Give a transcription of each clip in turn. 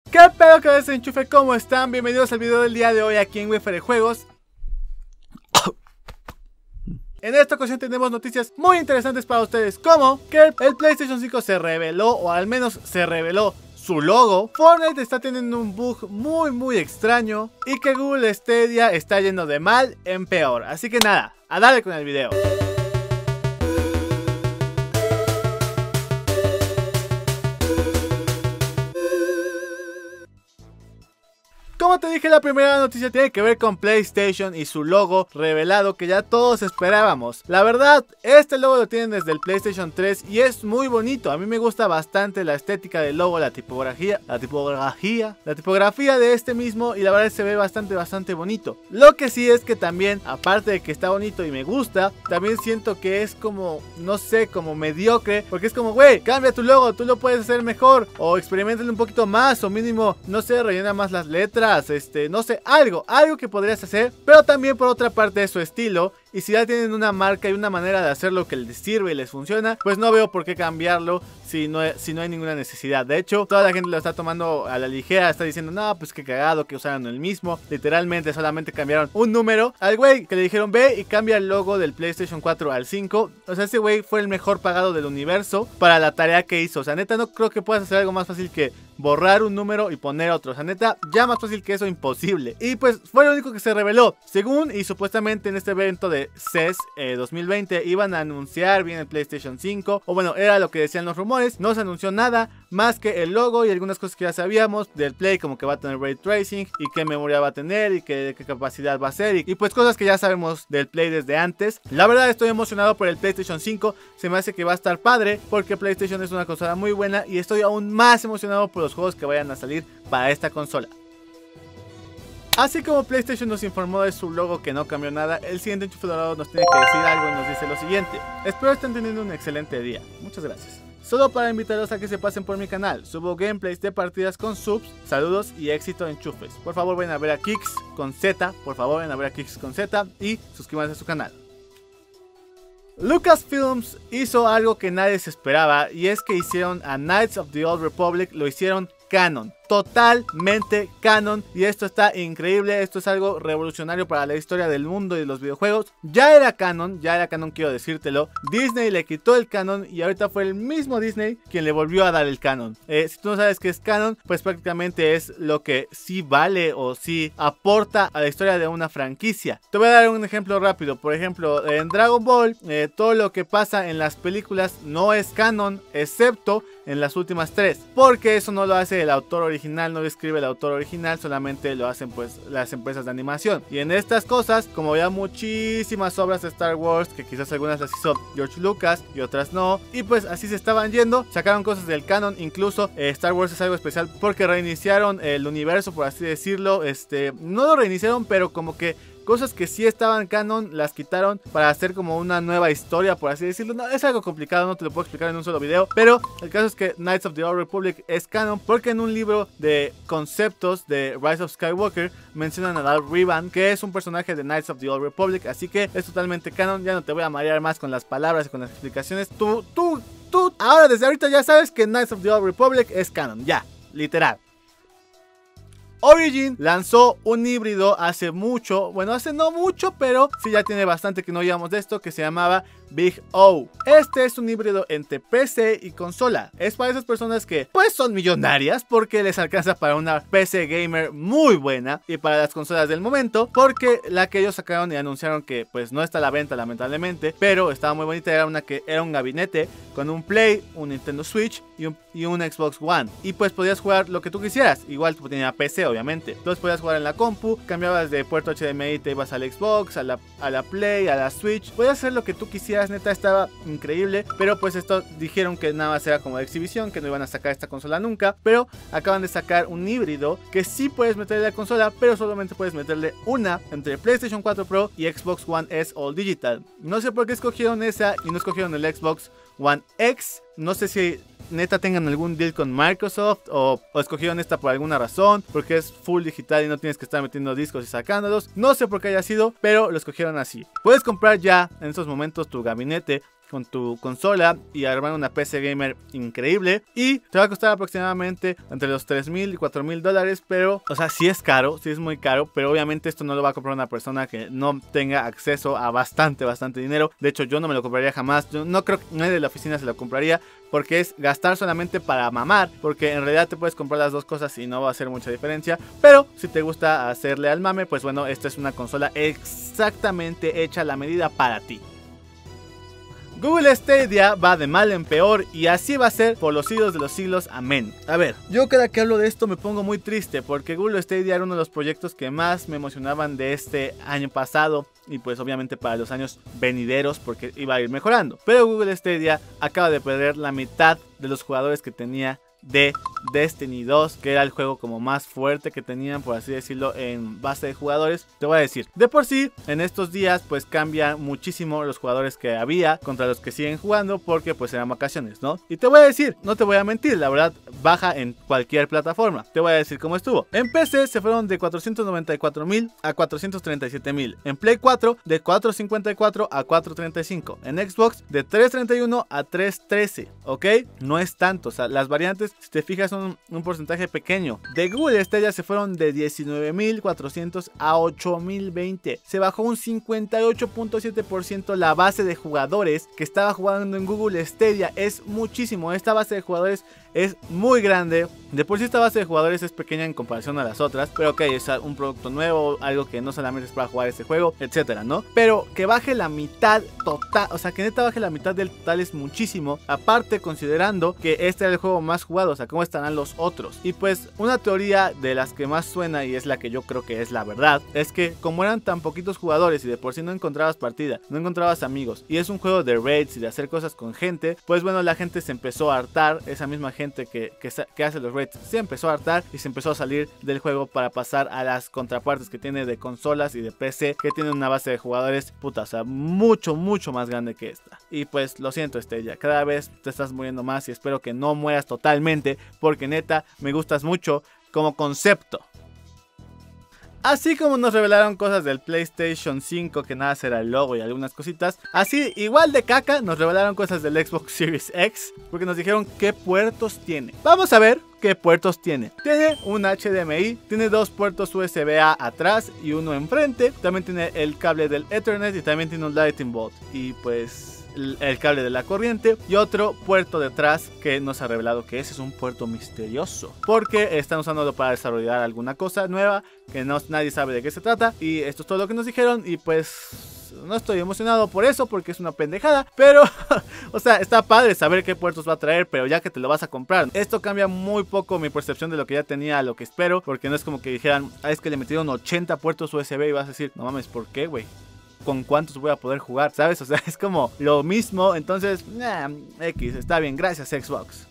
¿Qué pedo que desenchufe? ¿Cómo están? Bienvenidos al video del día de hoy aquí en Wifere Juegos. En esta ocasión tenemos noticias muy interesantes para ustedes, como que el PlayStation 5 se reveló, o al menos se reveló su logo. Fortnite está teniendo un bug muy extraño y que Google Stadia está yendo de mal en peor. Así que nada, a darle con el video. Como te dije, la primera noticia tiene que ver con PlayStation y su logo revelado que ya todos esperábamos. La verdad, este logo lo tienen desde el PlayStation 3 y es muy bonito. A mí me gusta bastante la estética del logo, la tipografía de este mismo, y la verdad se ve bastante bonito. Lo que sí es que también, aparte de que está bonito y me gusta, también siento que es como, no sé, como mediocre, porque es como, güey, cambia tu logo, tú lo puedes hacer mejor, o experimentale un poquito más, o mínimo, no sé, rellena más las letras. No sé, algo que podrías hacer, pero también por otra parte es su estilo. Y si ya tienen una marca y una manera de hacer lo que les sirve y les funciona, pues no veo por qué cambiarlo si no hay ninguna necesidad. De hecho, toda la gente lo está tomando a la ligera, está diciendo, no, pues qué cagado que usaron el mismo. Literalmente solamente cambiaron un número. Al güey que le dijeron, ve y cambia el logo del PlayStation 4 al 5. O sea, ese güey fue el mejor pagado del universo para la tarea que hizo. O sea, neta, no creo que puedas hacer algo más fácil que borrar un número y poner otro. O sea, neta, ya más fácil que eso, imposible. Y pues fue lo único que se reveló. Según y supuestamente en este evento de CES 2020 iban a anunciar bien el PlayStation 5, o bueno, era lo que decían los rumores. No se anunció nada más que el logo y algunas cosas que ya sabíamos del Play, como que va a tener Ray Tracing y qué memoria va a tener y qué capacidad va a ser, y pues cosas que ya sabemos del Play desde antes. La verdad estoy emocionado por el PlayStation 5, se me hace que va a estar padre porque PlayStation es una consola muy buena y estoy aún más emocionado por los juegos que vayan a salir para esta consola. Así como PlayStation nos informó de su logo que no cambió nada, el siguiente enchufe dorado nos tiene que decir algo y nos dice lo siguiente: espero estén teniendo un excelente día, muchas gracias. Solo para invitarlos a que se pasen por mi canal, subo gameplays de partidas con subs, saludos y éxito enchufes. Por favor vayan a ver a Kix con Z, y suscríbanse a su canal. Lucasfilms hizo algo que nadie se esperaba, y es que hicieron a Knights of the Old Republic, lo hicieron canon, totalmente canon, y esto está increíble. Esto es algo revolucionario para la historia del mundo y de los videojuegos. Ya era canon, quiero decírtelo. Disney le quitó el canon y ahorita fue el mismo Disney quien le volvió a dar el canon. Si tú no sabes qué es canon, pues prácticamente es lo que sí vale o sí aporta a la historia de una franquicia. Te voy a dar un ejemplo rápido. Por ejemplo, en Dragon Ball, todo lo que pasa en las películas no es canon, excepto en las últimas 3, porque eso no lo hace el autor original, no lo escribe el autor original, solamente lo hacen pues las empresas de animación. Y en estas cosas, como había muchísimas obras de Star Wars, que quizás algunas las hizo George Lucas y otras no, y pues así se estaban yendo, sacaron cosas del canon. Incluso Star Wars es algo especial porque reiniciaron el universo, por así decirlo. No lo reiniciaron, pero como que cosas que sí estaban canon las quitaron para hacer como una nueva historia, por así decirlo. No, es algo complicado, no te lo puedo explicar en un solo video, pero el caso es que Knights of the Old Republic es canon porque en un libro de conceptos de Rise of Skywalker mencionan a Darth Revan, que es un personaje de Knights of the Old Republic, así que es totalmente canon. Ya no te voy a marear más con las palabras y con las explicaciones. Tú ahora desde ahorita ya sabes que Knights of the Old Republic es canon, ya, literal. Origin lanzó un híbrido hace mucho, bueno, hace no mucho, pero sí ya tiene bastante que no llevamos de esto, que se llamaba Big O. Este es un híbrido entre PC y consola. Es para esas personas que pues son millonarias porque les alcanza para una PC gamer muy buena, y para las consolas del momento porque la que ellos sacaron y anunciaron que pues no está a la venta lamentablemente, pero estaba muy bonita. Era una que era un gabinete con un Play, un Nintendo Switch y un Xbox One, y pues podías jugar lo que tú quisieras. Igual tenía PC obviamente, entonces podías jugar en la compu, cambiabas de puerto HDMI, te ibas al Xbox, a la Play, a la Switch, podías hacer lo que tú quisieras. Neta estaba increíble, pero pues esto dijeron que nada más era como de exhibición, que no iban a sacar esta consola nunca, pero acaban de sacar un híbrido que sí puedes meterle a la consola, pero solamente puedes meterle una entre PlayStation 4 Pro y Xbox One S All Digital. No sé por qué escogieron esa y no escogieron el Xbox One X. No sé si neta tengan algún deal con Microsoft o escogieron esta por alguna razón, porque es full digital y no tienes que estar metiendo discos y sacándolos. No sé por qué haya sido, pero lo escogieron así. Puedes comprar ya en estos momentos tu gabinete con tu consola y armar una PC gamer increíble. Y te va a costar aproximadamente entre los $3,000 y $4,000, pero, o sea, sí es caro, sí es muy caro, pero obviamente esto no lo va a comprar una persona que no tenga acceso a bastante dinero. De hecho, yo no me lo compraría jamás. Yo no creo que nadie de la oficina se lo compraría, porque es gastar solamente para mamar, porque en realidad te puedes comprar las dos cosas y no va a hacer mucha diferencia. Pero si te gusta hacerle al mame, pues bueno, esta es una consola exactamente hecha a la medida para ti. Google Stadia va de mal en peor y así va a ser por los siglos de los siglos, amén. A ver, yo cada que hablo de esto me pongo muy triste, porque Google Stadia era uno de los proyectos que más me emocionaban de este año pasado, y pues obviamente para los años venideros, porque iba a ir mejorando. Pero Google Stadia acaba de perder la mitad de los jugadores que tenía de Destiny 2, que era el juego como más fuerte que tenían, por así decirlo, en base de jugadores. Te voy a decir, de por sí, en estos días pues cambian muchísimo los jugadores que había contra los que siguen jugando, porque pues eran vacaciones, ¿no? Y te voy a decir, no te voy a mentir, la verdad baja en cualquier plataforma. Te voy a decir cómo estuvo. En PC se fueron de 494,000 a 437,000. En Play 4 de 454 a 435. En Xbox de 331 a 313, ¿ok? No es tanto, o sea, las variantes, si te fijas, son un porcentaje pequeño. De Google Stadia se fueron de 19,400 a 8,020. Se bajó un 58.7% la base de jugadores que estaba jugando en Google Stadia. Es muchísimo. Esta base de jugadores es muy grande. De por sí esta base de jugadores es pequeña en comparación a las otras, pero ok, es un producto nuevo, algo que no solamente es para jugar este juego, etcétera, ¿no? Pero que baje la mitad total, o sea, que neta baje la mitad del total es muchísimo. Aparte, considerando que este era el juego más jugado, o sea, ¿cómo estarán los otros? Y pues una teoría de las que más suena, y es la que yo creo que es la verdad, es que como eran tan poquitos jugadores y de por sí no encontrabas partida, no encontrabas amigos, y es un juego de raids y de hacer cosas con gente, pues bueno, la gente se empezó a hartar. Esa misma gente que hace los raids se empezó a hartar y se empezó a salir del juego para pasar a las contrapartes que tiene de consolas y de PC, que tienen una base de jugadores, puta, o sea, mucho más grande que esta. Y pues lo siento, Stadia, cada vez te estás muriendo más y espero que no mueras totalmente, porque neta me gustas mucho como concepto. Así como nos revelaron cosas del PlayStation 5, que nada será el logo y algunas cositas, así igual de caca nos revelaron cosas del Xbox Series X, porque nos dijeron qué puertos tiene. Vamos a ver qué puertos tiene. Tiene un HDMI, tiene dos puertos USB-A atrás y uno enfrente, también tiene el cable del Ethernet y también tiene un Lightning Bolt y pues el cable de la corriente, y otro puerto detrás que nos ha revelado que ese es un puerto misterioso, porque están usándolo para desarrollar alguna cosa nueva que nadie sabe de qué se trata. Y esto es todo lo que nos dijeron, y pues no estoy emocionado por eso, porque es una pendejada, pero o sea, está padre saber qué puertos va a traer, pero ya que te lo vas a comprar, esto cambia muy poco mi percepción de lo que ya tenía a lo que espero, porque no es como que dijeran, es que le metieron 80 puertos USB y vas a decir, no mames, ¿por qué, güey? ¿Con cuántos voy a poder jugar? ¿Sabes? O sea, es como lo mismo. Entonces, X, está bien, gracias Xbox.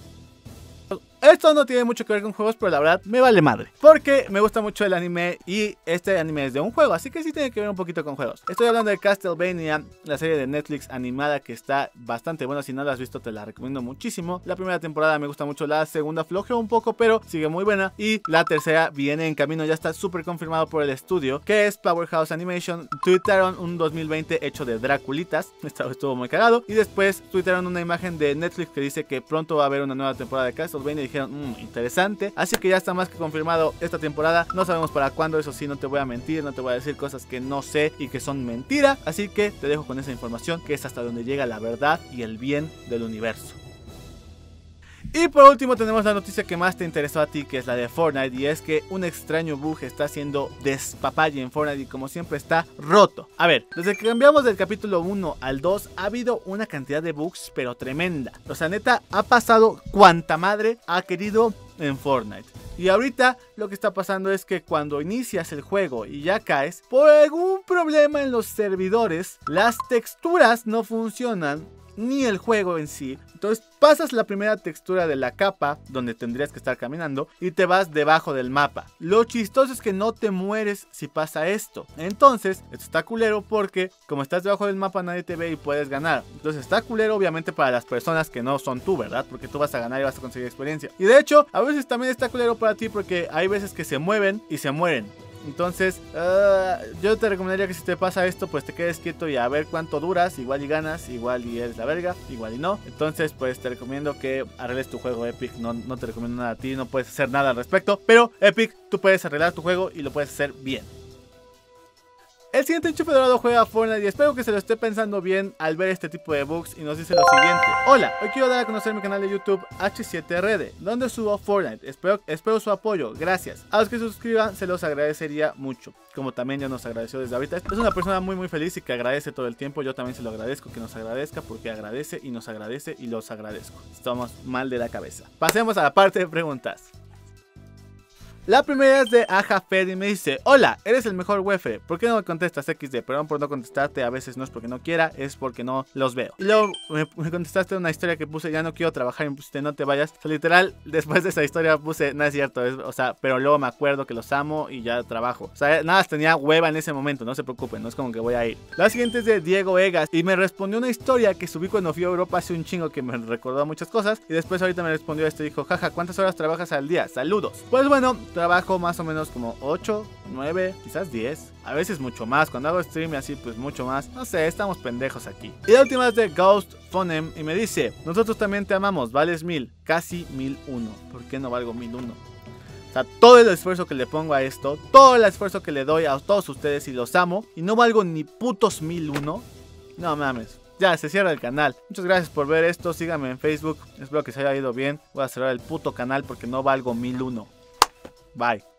Esto no tiene mucho que ver con juegos, pero la verdad me vale madre, porque me gusta mucho el anime y este anime es de un juego, así que sí tiene que ver un poquito con juegos. Estoy hablando de Castlevania, la serie de Netflix animada que está bastante buena. Si no la has visto te la recomiendo muchísimo. La primera temporada me gusta mucho, la segunda flojeó un poco, pero sigue muy buena, y la tercera viene en camino, ya está súper confirmado por el estudio, que es Powerhouse Animation. Tuitearon un 2020 hecho de Draculitas, estuvo muy cagado, y después tuitearon una imagen de Netflix que dice que pronto va a haber una nueva temporada de Castlevania. Y dijeron, interesante, así que ya está más que confirmado esta temporada. No sabemos para cuándo, eso sí, no te voy a mentir, no te voy a decir cosas que no sé y que son mentira, así que te dejo con esa información, que es hasta donde llega la verdad y el bien del universo. Y por último tenemos la noticia que más te interesó a ti, que es la de Fortnite, y es que un extraño bug está haciendo despapalle en Fortnite y como siempre está roto. A ver, desde que cambiamos del capítulo 1 al 2 ha habido una cantidad de bugs pero tremenda. O sea, neta, ha pasado cuanta madre ha querido en Fortnite. Y ahorita lo que está pasando es que cuando inicias el juego y ya caes, por algún problema en los servidores, las texturas no funcionan, ni el juego en sí. Entonces pasas la primera textura de la capa donde tendrías que estar caminando y te vas debajo del mapa. Lo chistoso es que no te mueres si pasa esto. Entonces esto está culero, porque como estás debajo del mapa nadie te ve y puedes ganar. Entonces está culero obviamente para las personas que no son tú, ¿verdad? Porque tú vas a ganar y vas a conseguir experiencia. Y de hecho a veces también está culero para ti, porque hay veces que se mueven y se mueren. Entonces yo te recomendaría que si te pasa esto, pues te quedes quieto y a ver cuánto duras. Igual y ganas, igual y eres la verga, igual y no. Entonces pues te recomiendo que arregles tu juego, Epic. No te recomiendo nada a ti, no puedes hacer nada al respecto. Pero Epic, tú puedes arreglar tu juego y lo puedes hacer bien. El siguiente enchufe dorado juega Fortnite y espero que se lo esté pensando bien al ver este tipo de bugs y nos dice lo siguiente. Hola, hoy quiero dar a conocer mi canal de YouTube H7RD, donde subo Fortnite. Espero su apoyo, gracias. A los que se suscriban se los agradecería mucho, como también ya nos agradeció desde ahorita. Es una persona muy feliz y que agradece todo el tiempo. Yo también se lo agradezco que nos agradezca porque agradece y nos agradece y los agradezco. Estamos mal de la cabeza. Pasemos a la parte de preguntas. La primera es de Ajafed y me dice: hola, eres el mejor wefe, ¿por qué no me contestas XD? Perdón por no contestarte, a veces no es porque no quiera, es porque no los veo. Y luego me contestaste una historia que puse: ya no quiero trabajar, y me pusiste no te vayas. O sea, literal, después de esa historia puse: no es cierto, o sea, pero luego me acuerdo que los amo y ya trabajo. O sea, nada, tenía hueva en ese momento, no se preocupen, no es como que voy a ir. La siguiente es de Diego Egas y me respondió una historia que subí cuando fui a Europa hace un chingo que me recordó muchas cosas. Y después ahorita me respondió esto y dijo: jaja, ¿cuántas horas trabajas al día? Saludos. Pues bueno, trabajo más o menos como 8, 9, quizás 10. A veces mucho más. Cuando hago stream y así, pues mucho más. No sé, estamos pendejos aquí. Y la última es de Ghost Phonem y me dice: nosotros también te amamos, vales 1000, casi 1001. ¿Por qué no valgo 1001? O sea, todo el esfuerzo que le pongo a esto, todo el esfuerzo que le doy a todos ustedes y los amo, y no valgo ni putos 1001. No mames. Ya, se cierra el canal. Muchas gracias por ver esto. Síganme en Facebook. Espero que se haya ido bien. Voy a cerrar el puto canal porque no valgo 1001. Bye.